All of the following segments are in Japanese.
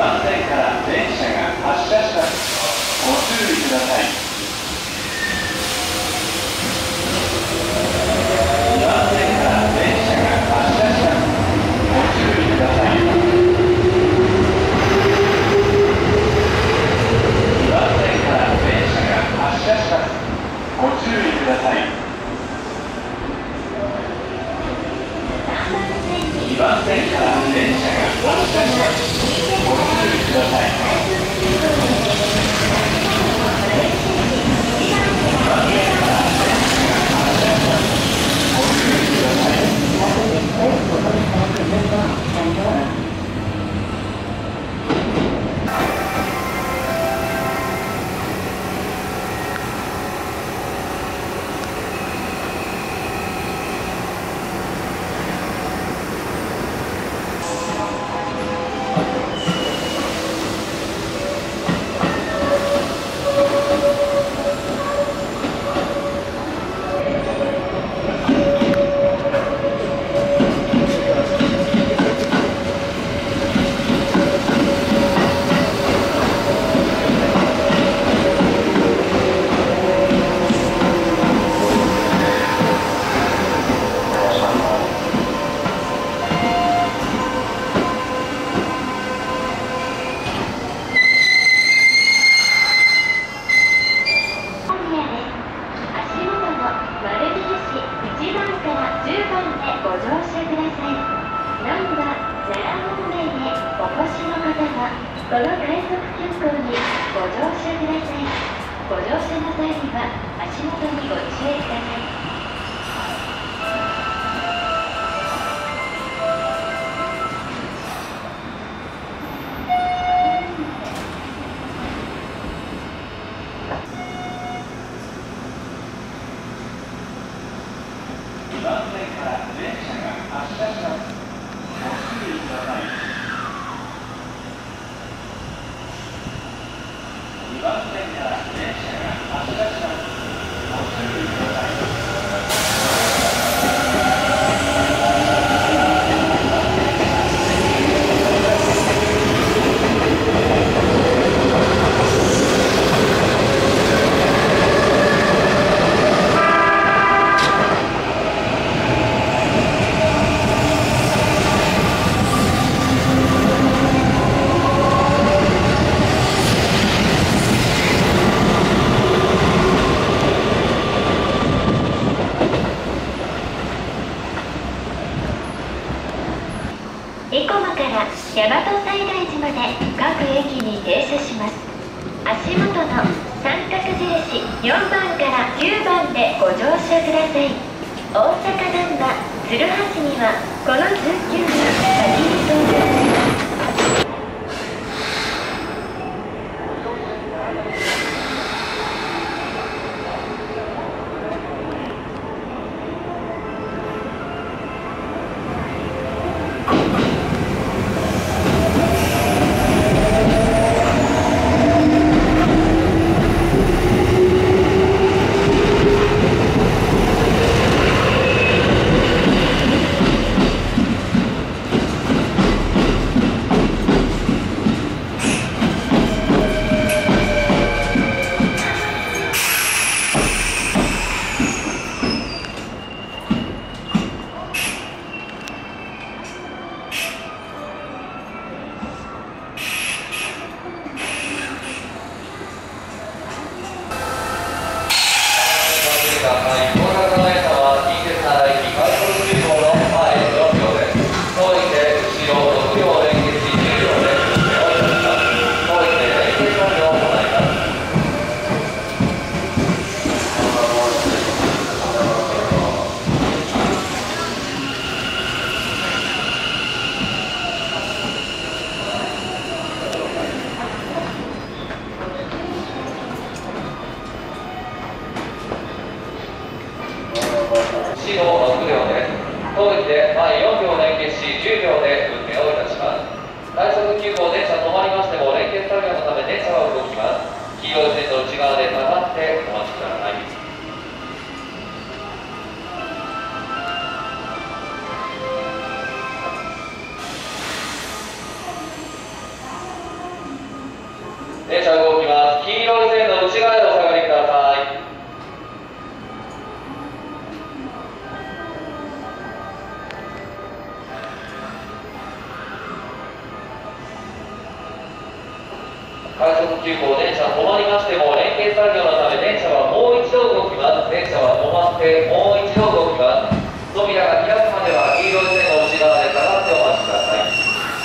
番線から電車が発車します。ご注意ください。2番線から電車が発車します。ご注意ください。2番線から電車が発車します。ご注意ください。2番線から電車が発車します。ご注意ください。2番線から電車が発車します。ご注意ください。 大和西大寺まで各駅に停車します。足元の三角印4番から9番でご乗車ください。大阪難波鶴橋にはこの通級が先に到着します。 電車動きます。黄色い線の内側でお下がりください。快速急行電車止まりましても連携作業のため電車はもう一度動きます。電車は止まってもう一度動きます。扉が開くまでは黄色い線の内側で下がってお待ちください。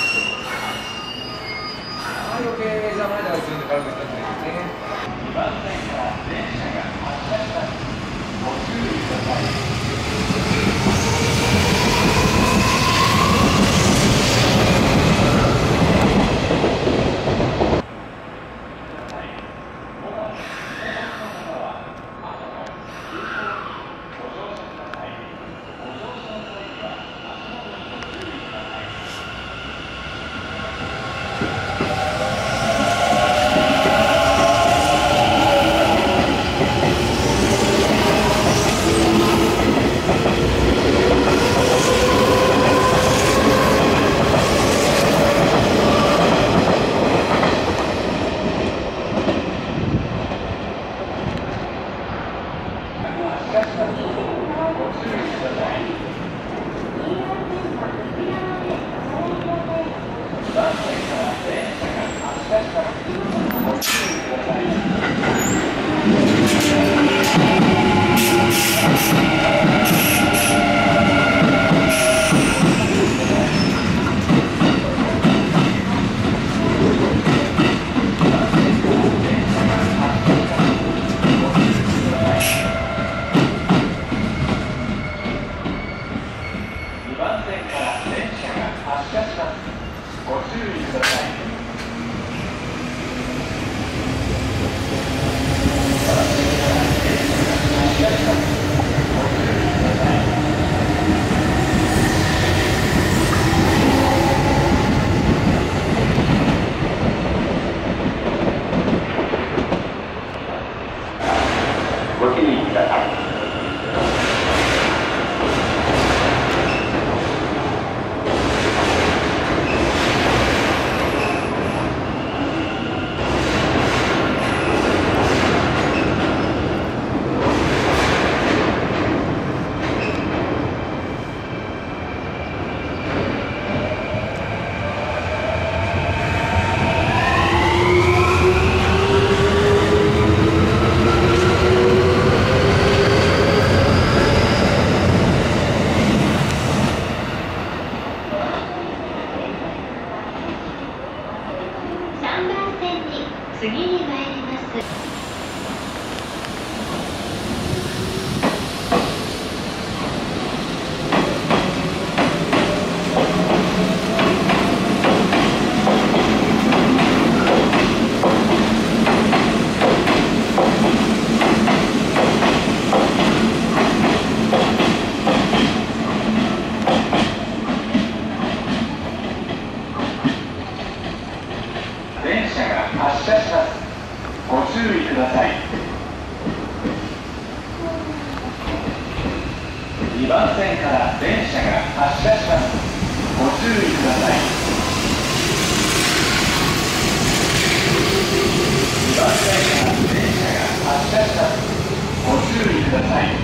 余計邪魔になる順で軽くしたんですね。2番線から電車が発車します。ご注意ください。2番線から電車が発車します。ご注意ください。2番線から電車が発車します。ご注意ください。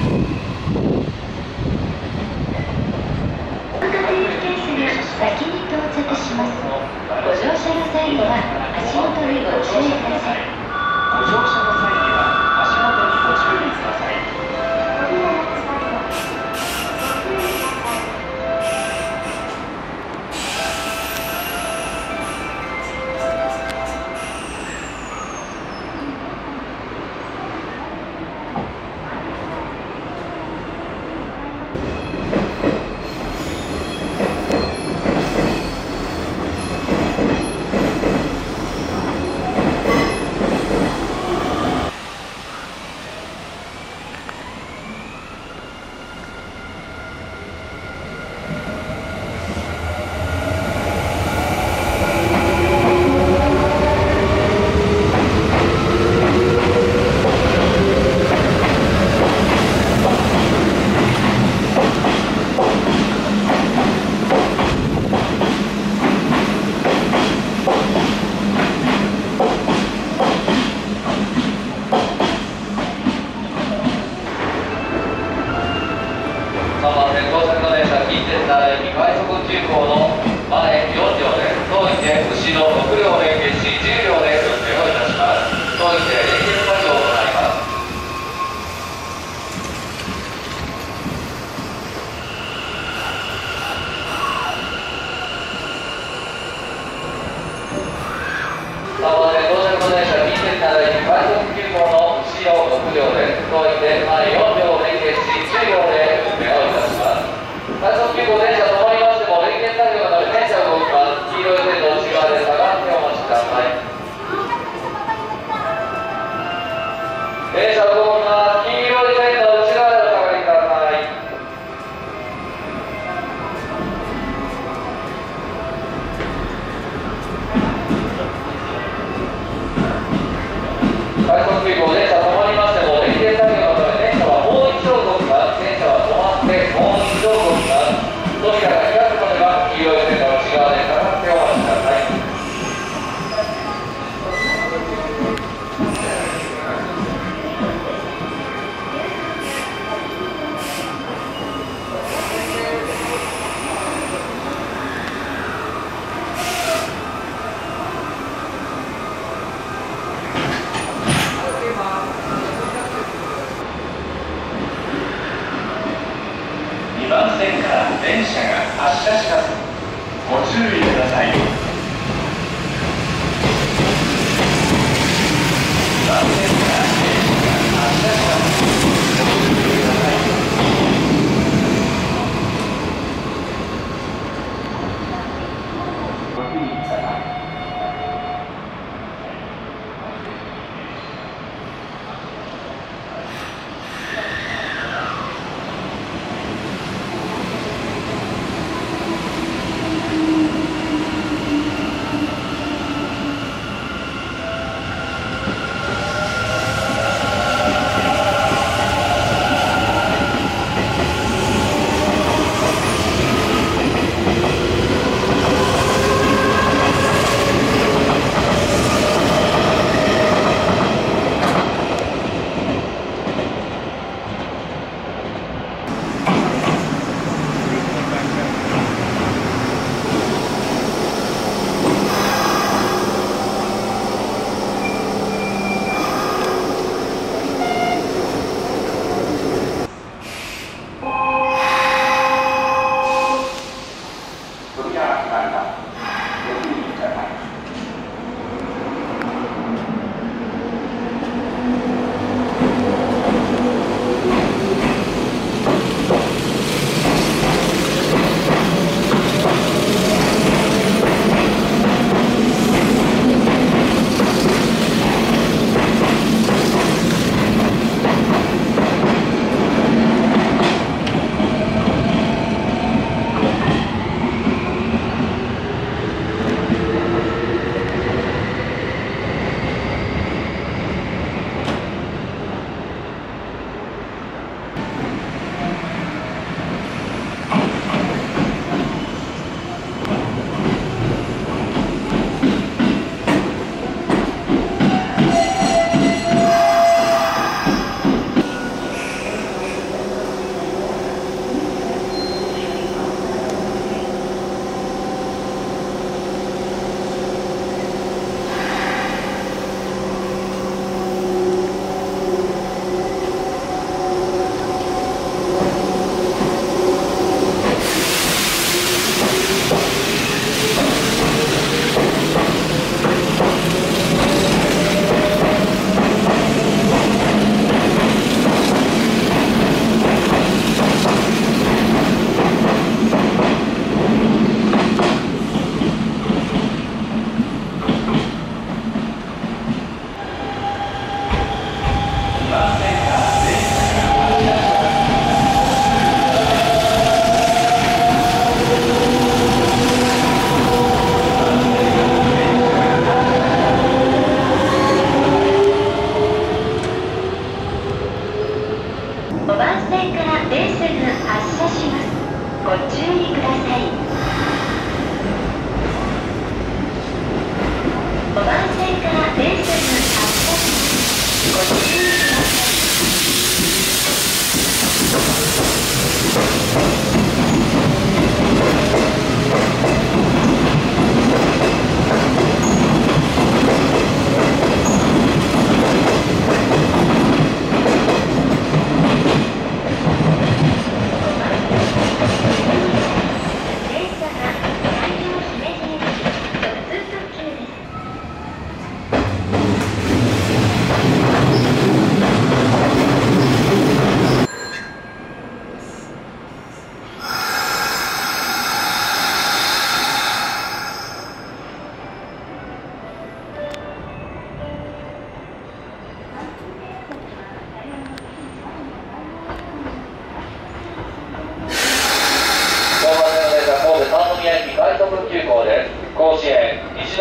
各定期ケースが先に到着します。ご乗車の際には足元にご注意ください。 ご乗車の際には足元にご注意ください。 台に快速急行の後ろ6両です。続いて前4両連結し10両で運転をいたします。快速急行電車止まりましても連結作業のため電車が動きます。黄色い線の内側で下がってお待ちください。電車動きます。黄色い線の内側でお下がりください。快速急行電車止まりましても連結作業のため電車はもう一度動きます。電車は止まってもう一度動きます。扉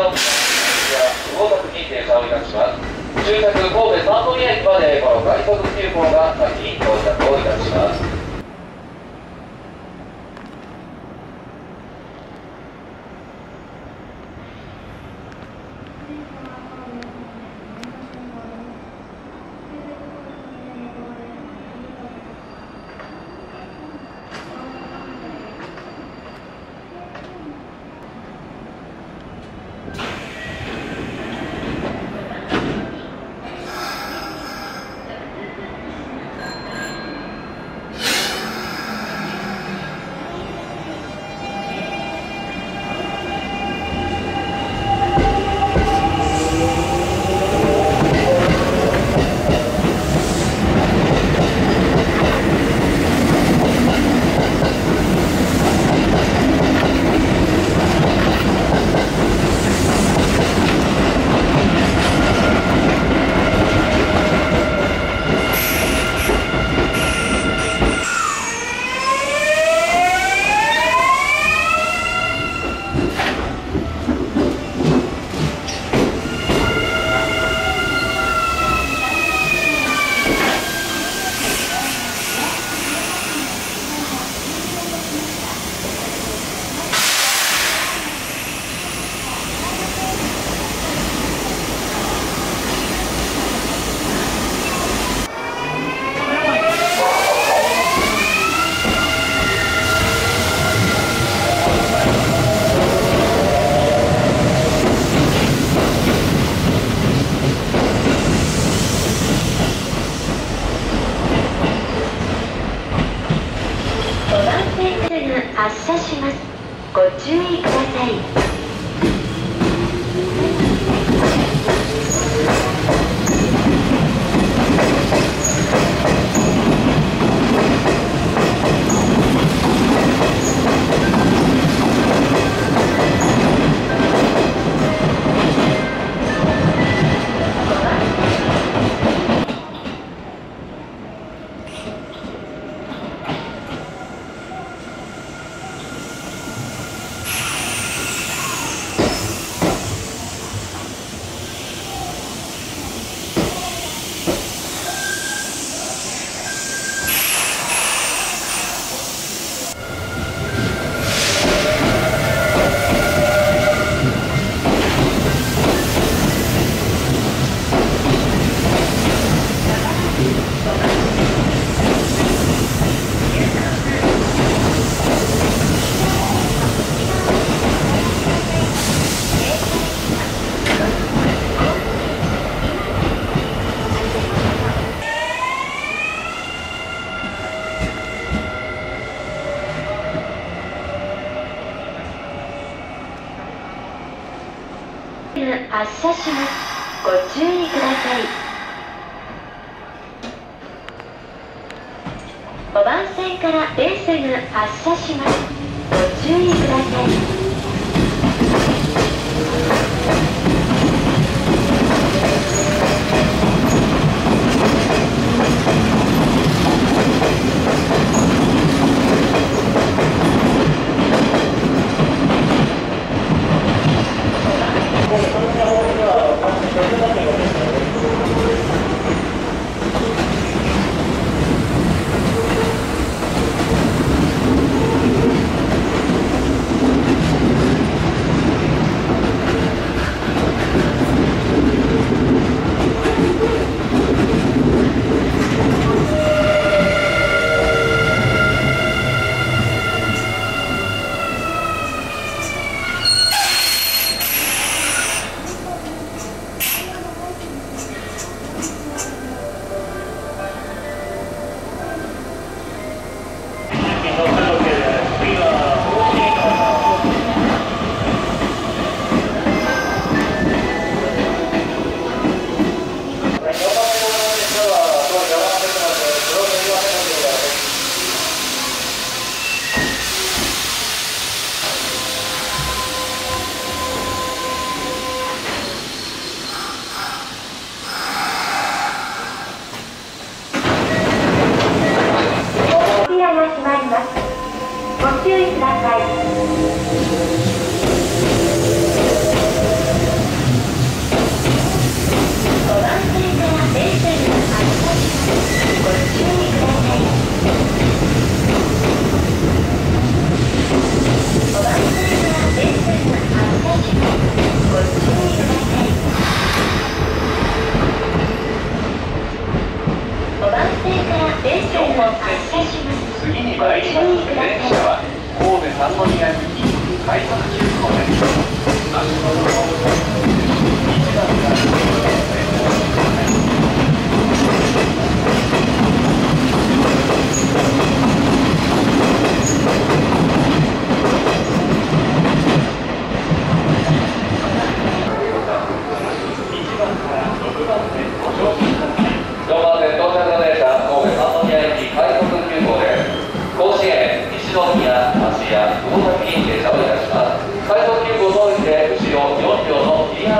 の不合格に停車をいたします。終着神戸三宮駅までこの快速急行が先に到着をいたします。 発車します。ご注意ください。発車します。ご注意ください。5番線から電車が発車します。ご注意ください。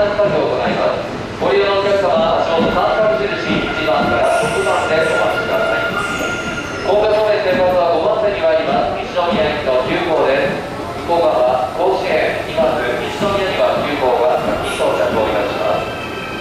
作業を行います。ご利用のお客様、足元三角印1番から6番でお待ちください。高架正面先発は5番線に参ります。西宮駅の急行です。福岡は甲子園、今津、西宮には急行が先に到着をいたします。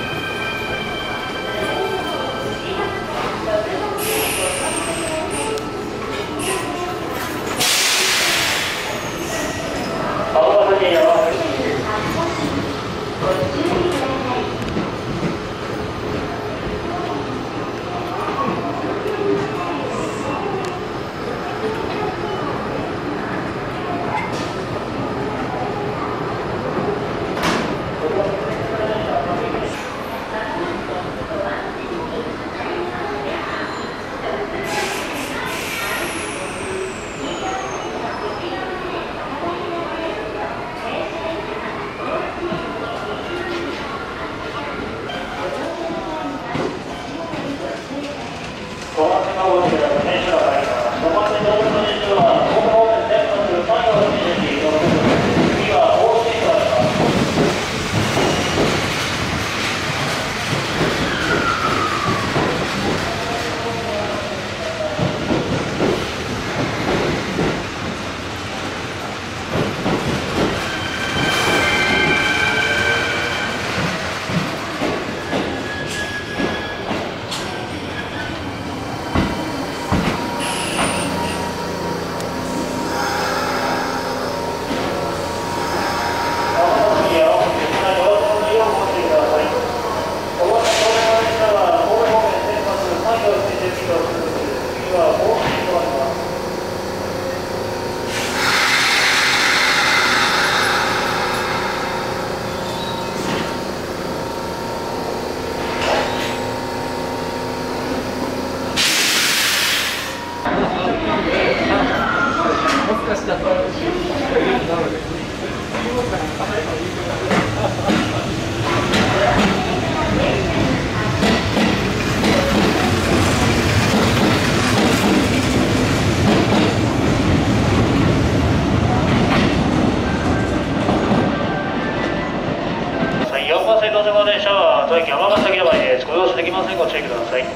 4番線到着電車は当駅尼崎止まりです。ご乗車できません。ご注意ください。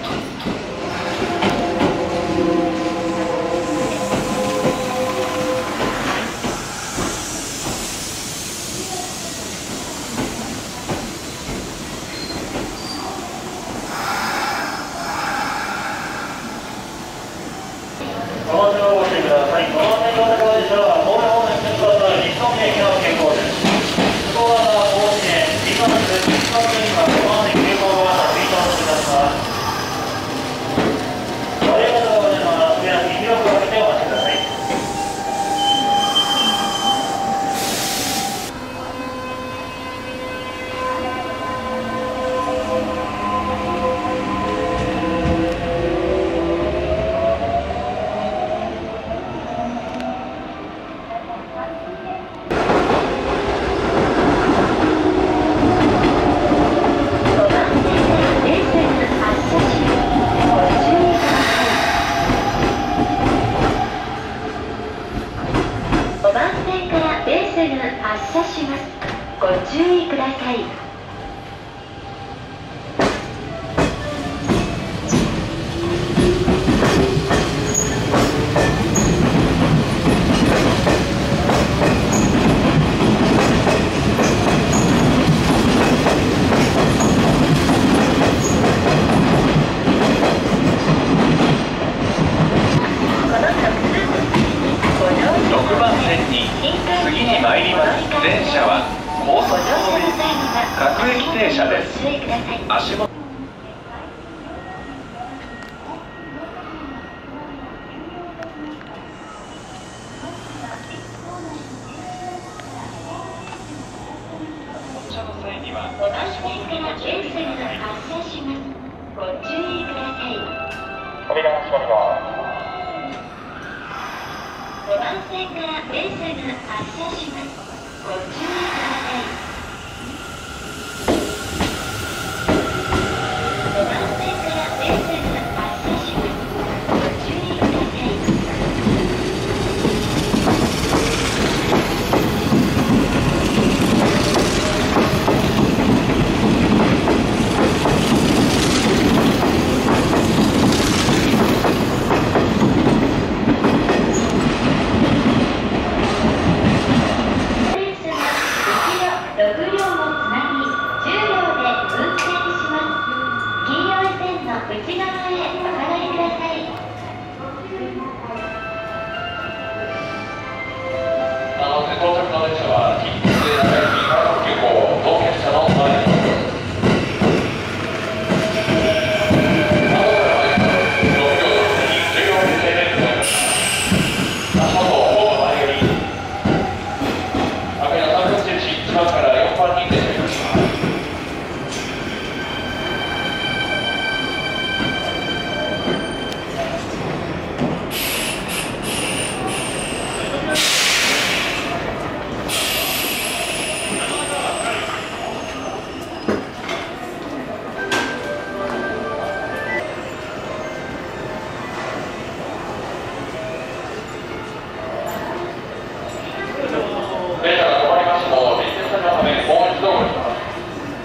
お待ちをご注意ください。5番線到着電車は神戸方面出発西宮駅の急行です。向こう側が甲子園、今津、西宮には5番線急行が先に到着いたします。おりがとうございます。皆さん、議事録を開けてお待ちください。 5番線からベースが発車します。ご注意ください。 6番線に次に参ります電車は高速方面各駅停車です。足元車の際には 5番線からベースが発車します。ご注意ください。 扉が閉まります。 5番線からベースが発車します。ご注意ください。5番線からベースが発車します。ご注意ください。5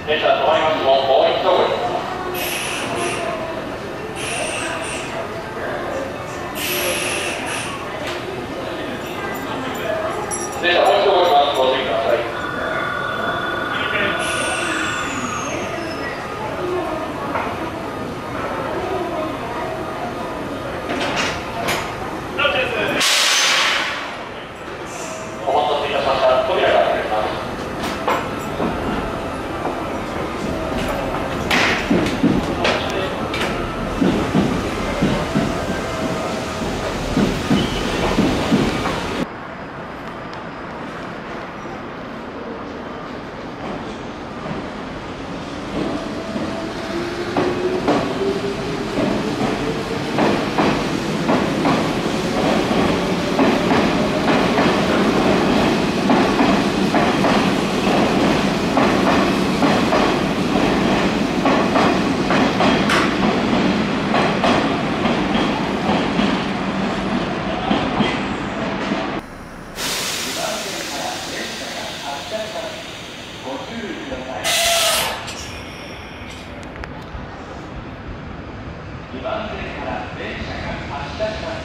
電車止まりますももう一度ご利用ください。電車もう一度ご利用ご注意ください。お待たせいたしました。扉が開きます。 2番線から電車が発車します。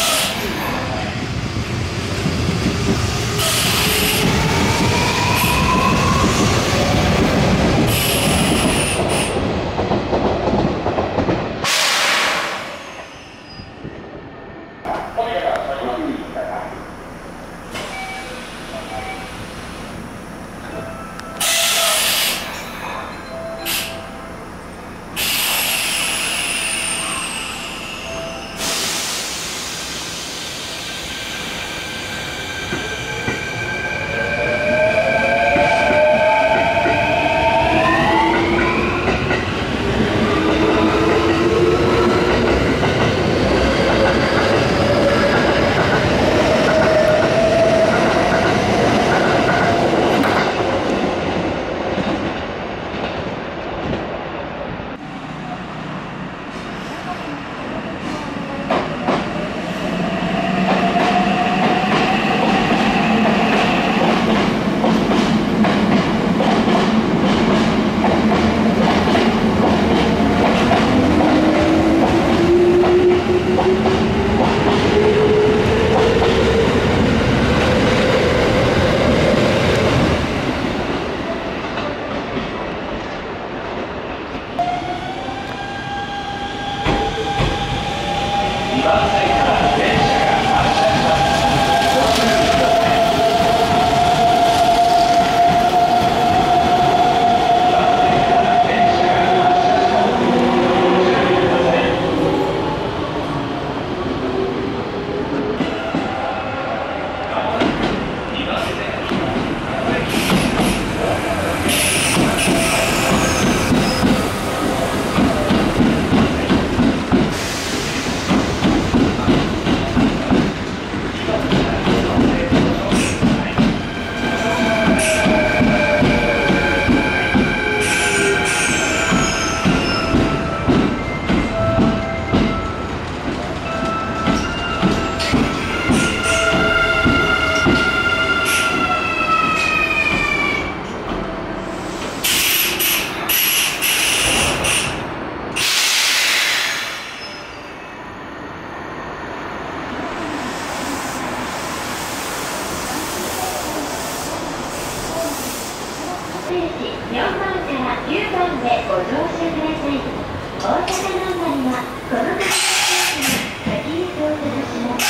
4番から9番でご乗車ください。大阪ナンバーにはこの方の先に到着します。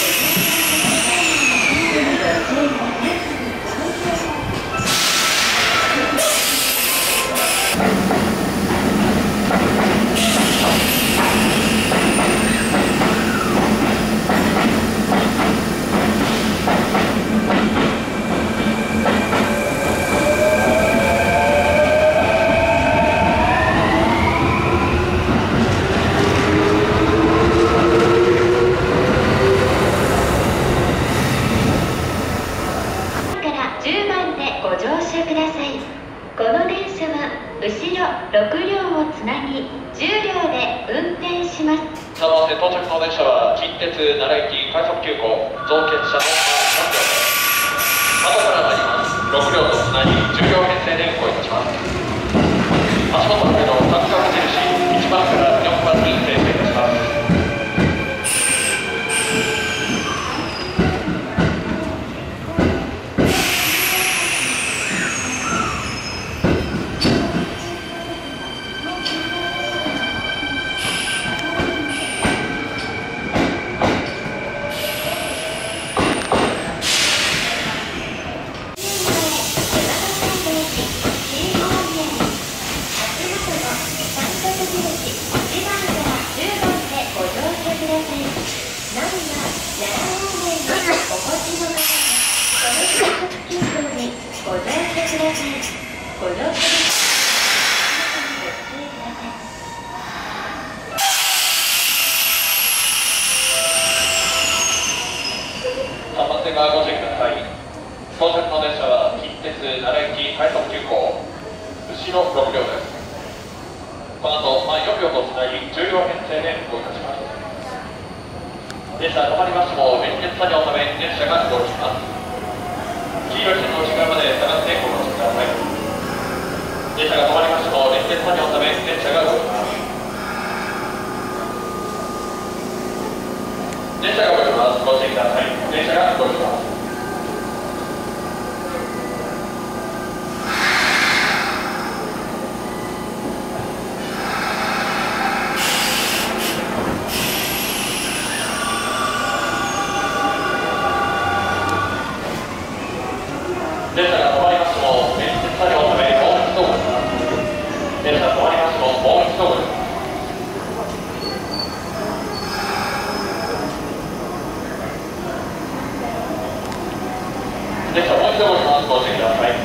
ご注意ください。この電車は後ろ6両をつなぎ10両で運転します。 3番線到着の電車は近鉄奈良駅快速急行増欠車の3両です。後から参ります6両とつなぎ10両編成で運行いたします。 行、後ろ6両です。この後、前4両とつなぎ10両編成で動かします。電車止まりましても、連結作業のため電車が動きます。黄色い線の内側まで下がってご乗車ください。電車が止まりましても、連結作業のため電車が動きます。電車が動きます。ご注意ください。電車が動きます。電車が止まりましても、連結作業のためもう一度動きます。電車が止まりましても、もう一度動きます。電車もう一度動きます。ご注意ください。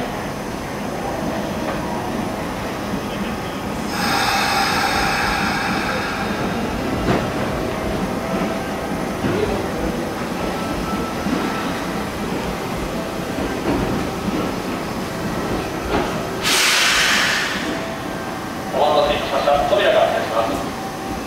扉が開きます。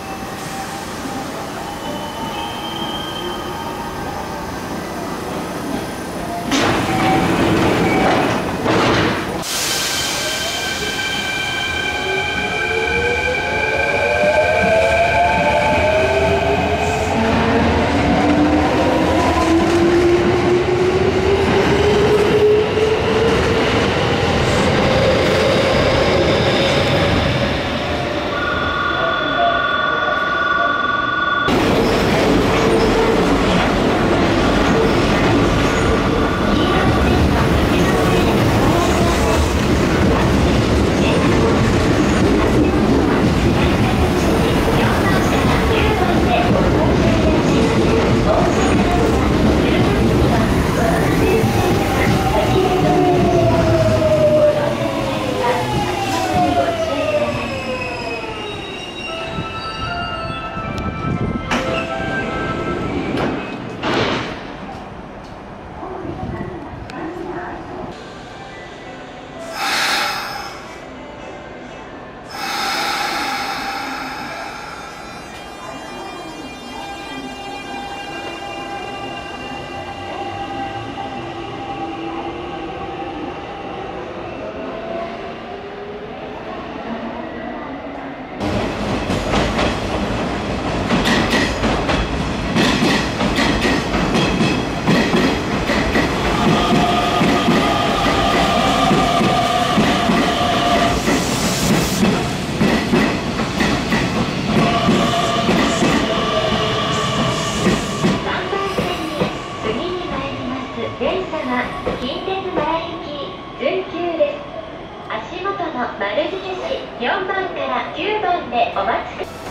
丸付市4番から9番でお待ちください。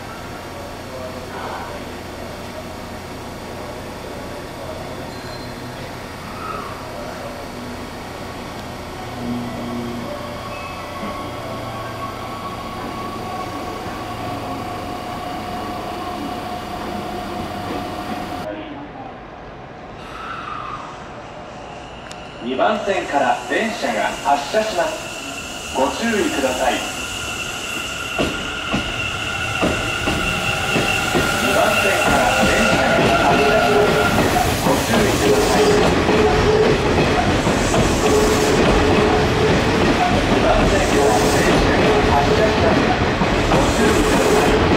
2番線から電車が発車します。ご注意ください。2番線から電車が発車します。ご注意ください。2番線から電車が発車します。ご注意ください。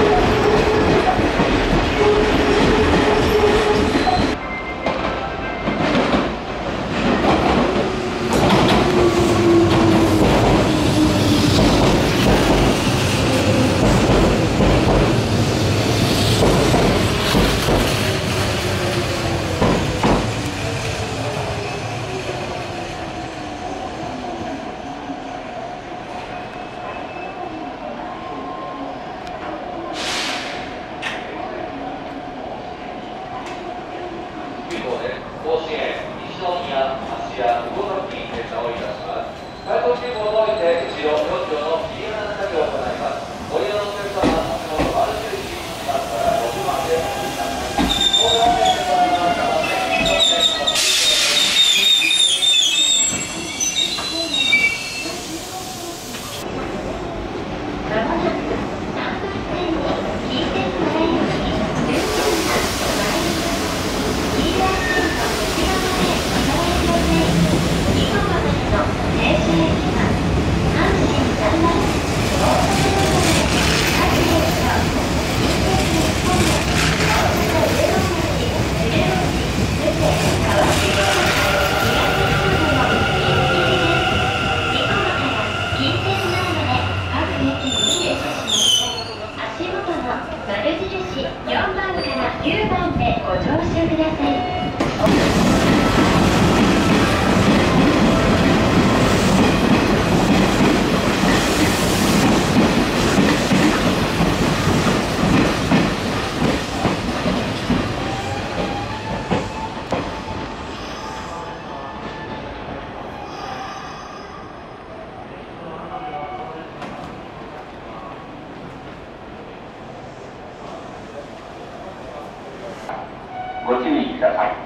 甲子園、西宮、芦屋、魚崎に停車をいたします。回答急行を除いて、後ろ4両の右側の作業を行います。ご利用のお客様は、足元丸印1番から6番でお待ちください。横断線でございます。 ください。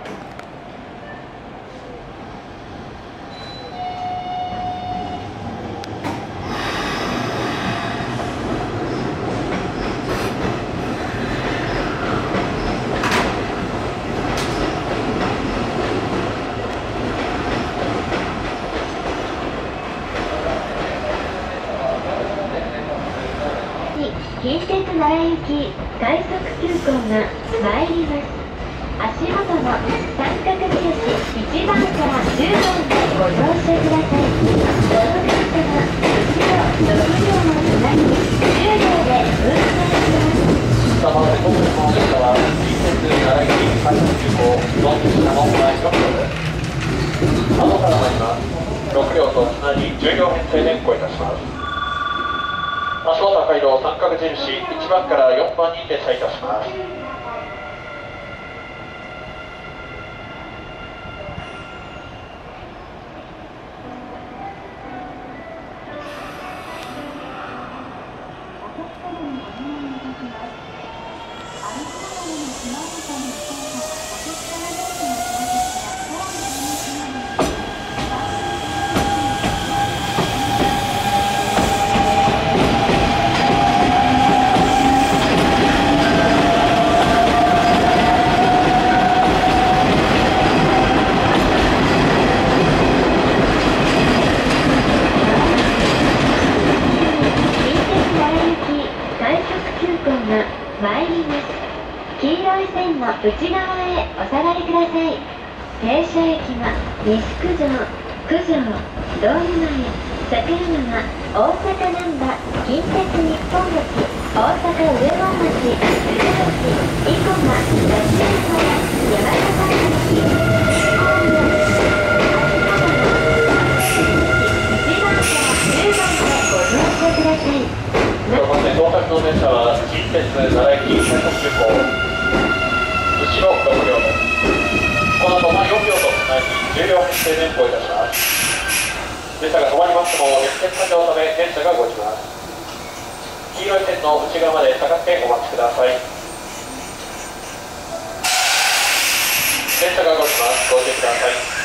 近鉄奈良行き快速急行が参ります。足元の三角印1番から10番でご乗車ください。この電車は後ろ6両の隣10両で運転します。 さあ、まず本日の列車は近鉄奈良行き快速急行4列車の第6両です。後から参ります。6両とつなぎ10両編成で運行いたします。足元赤色三角印1番から4番に停車いたします。 参ります。黄色い線の内側へお下がりください。停車駅は西九条、九条、道理前、桜川、大阪難波、近鉄日本駅、大阪上本町、鶴橋、生駒、吉原、山形駅、1番から10番でご乗車ください。 到着の電車は近鉄奈良駅快速急行後ろ6両です。この後4両とつなぎ10両編成で運行いたします。電車が止まりましても連結作業のため電車が動きます。黄色い線の内側まで下がってお待ちください。電車が動きます。ご注意ください。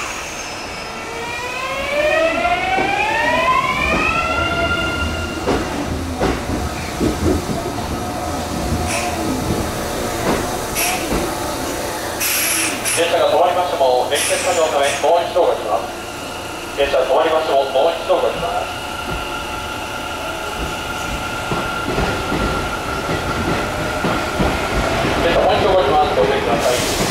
電車が止まりましても連結作業のためもう一度動きます。電車が止まりましてももう一度動きます。電車もう一度動きます。ご注意ください。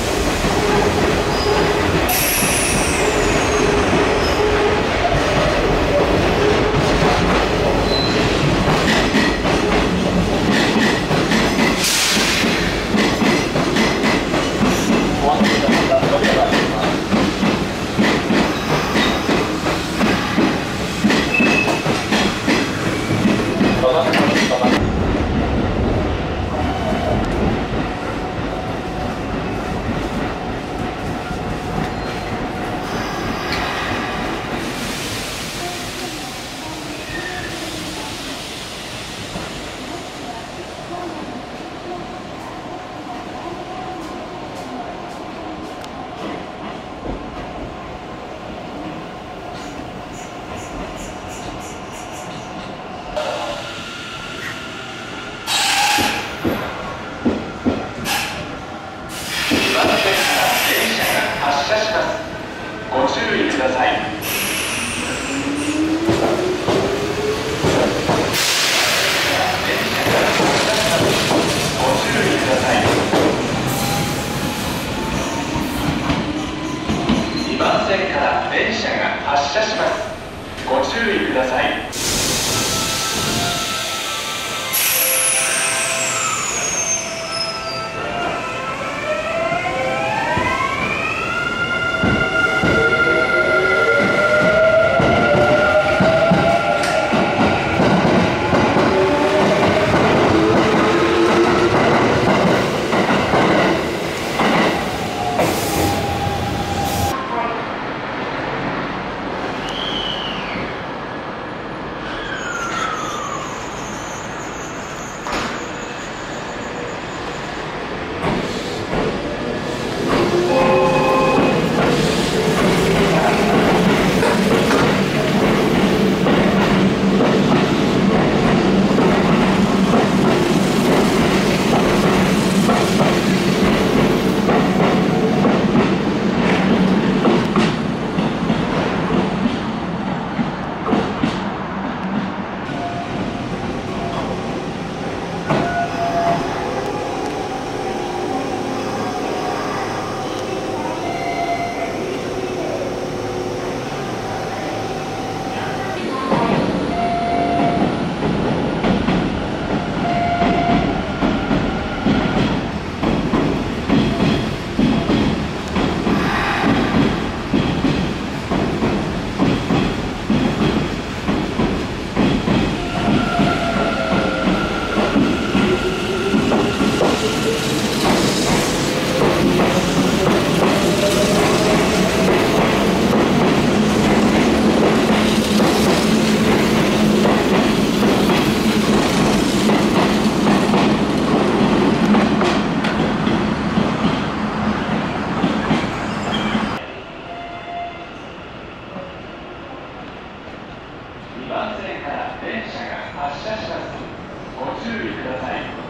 ご注意ください。2番線から電車が発車します。ご注意ください。 線から電車が発車します。ご注意ください。